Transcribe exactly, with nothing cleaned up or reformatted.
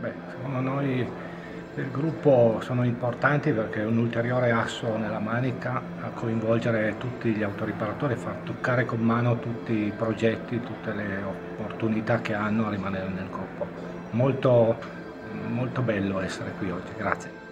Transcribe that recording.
Beh, secondo noi del gruppo sono importanti perché è un ulteriore asso nella manica a coinvolgere tutti gli autoriparatori, far toccare con mano tutti i progetti, tutte le opportunità che hanno a rimanere nel gruppo. Molto, molto bello essere qui oggi, grazie.